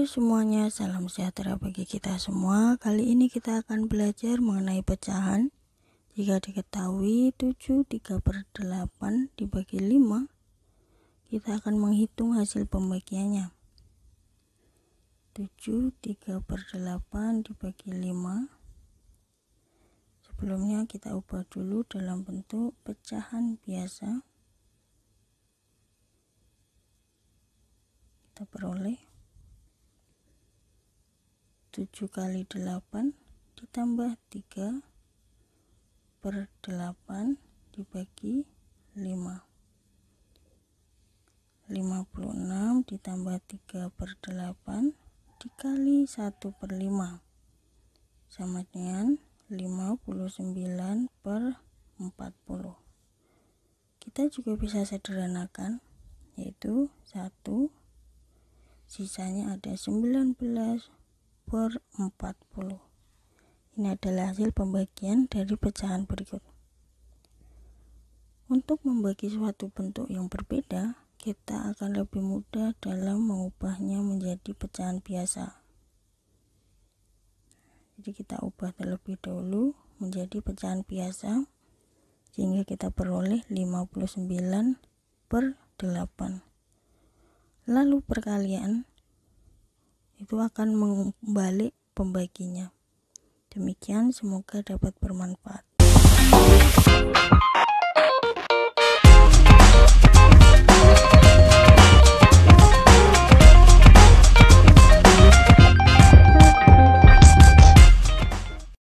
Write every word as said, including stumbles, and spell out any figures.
semuanya, salam sejahtera bagi kita semua. Kali ini kita akan belajar mengenai pecahan. Jika diketahui tujuh tiga per delapan dibagi lima, kita akan menghitung hasil pembagiannya. tujuh tiga per delapan dibagi lima. Sebelumnya kita ubah dulu dalam bentuk pecahan biasa. Kita peroleh tujuh kali delapan ditambah tiga per delapan dibagi lima. lima puluh enam ditambah tiga per delapan dikali satu per lima sama dengan lima puluh sembilan per empat puluh. Kita juga bisa sederhanakan, yaitu satu, sisanya ada sembilan belas per empat puluh. Ini adalah hasil pembagian dari pecahan berikut. Untuk membagi suatu bentuk yang berbeda, kita akan lebih mudah dalam mengubahnya menjadi pecahan biasa. Jadi kita ubah terlebih dahulu menjadi pecahan biasa, sehingga kita peroleh lima puluh sembilan per delapan. Lalu perkalian itu akan membalik pembaginya. Demikian, semoga dapat bermanfaat.